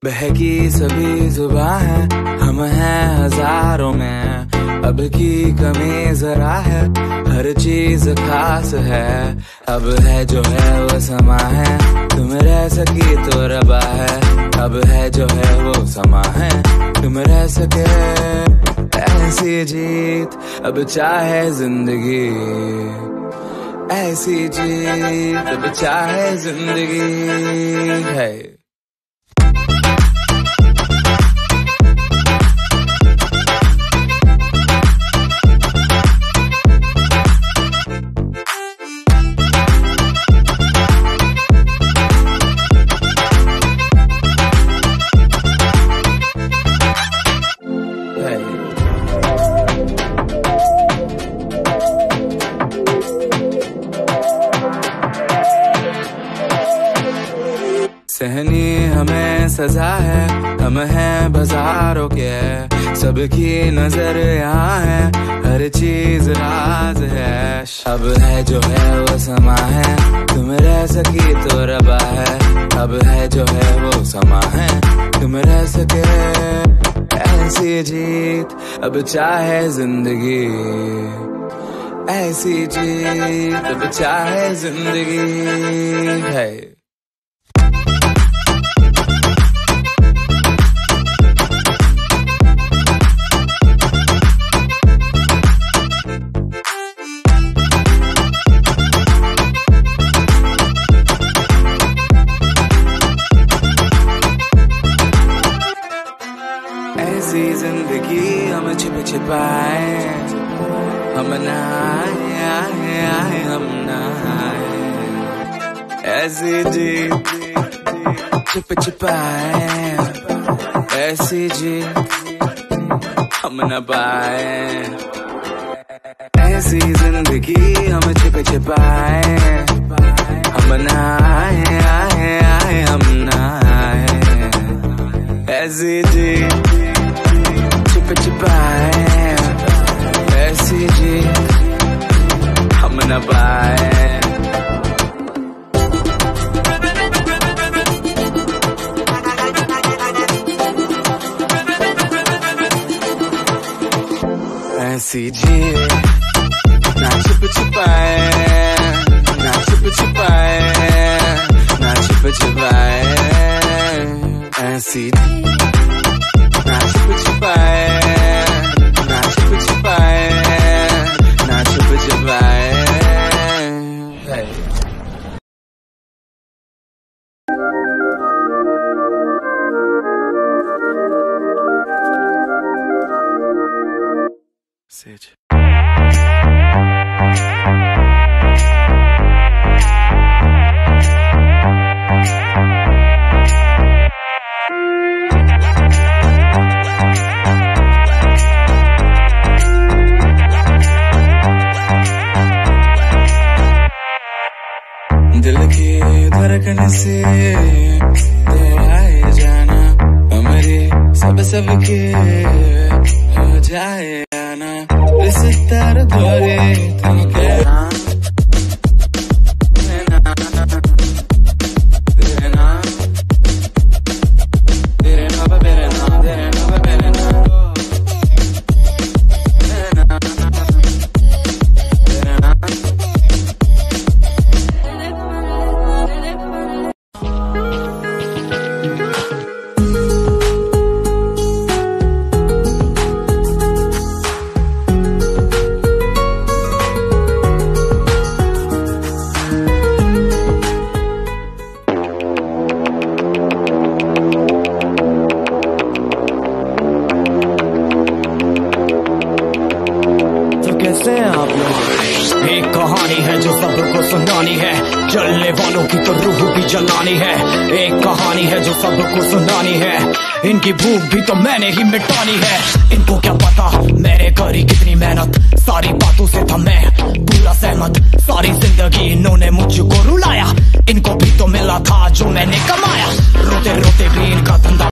बहकी सभी जुबां है, हम हैं हजारों में। अब की कमी जरा है, हर चीज खास है। अब है जो है वो समा है, तुम रह सकी तो रबा है। अब है जो है वो समा है, तुम रह सके ऐसी जीत। अब चाहे जिंदगी ऐसी जीत, अब चाहे जिंदगी है। सहनी हमें सजा है, हम हैं बाजारों के। सबकी नजर यहाँ है, हर चीज राज है। अब है जो है वो समा है, तुम रह सकी तो रबा है। अब है जो है वो समा है, तुम रह सके ऐसी जीत। अब चाहे जिंदगी ऐसी जीत, अब चाहे जिंदगी है। ऐसी जिंदगी हम छिप छिपाए, हम नहाए हम नहाए। ऐसी जी छिप छिपाए, ऐसी जी हम न पाए। ऐसी जिंदगी हम छिप छिपाए, हम नहाए हम नहाए। ऐसी जी छिप छिपाए, ऐसी जी हम न पाए। ऐसी जी ना छिप छिपाए, ना छिप छिपाए, ना छिप छिपाए। ऐसी ना छिप छिपाए, ना छिप छिपाए, ना छिप छिपाए। Sage. दिल की धड़कन से तेरा है जाना, हमारे सबके हो जाए आना। इस तरह धोरे तुमके कैसे हैं आप लोग? एक कहानी है जो सबको सुनानी है, जलने वालों की तो रूह भी जलानी है। एक कहानी है जो सबको सुनानी है, इनकी भूख भी तो मैंने ही मिटानी है। इनको क्या पता मैंने करी कितनी मेहनत, सारी बातों से था मैं पूरा सहमत। सारी जिंदगी इन्होंने मुझको रुलाया, इनको भी तो मिला था जो मैंने कमाया। रोते रोते भी इनका धंधा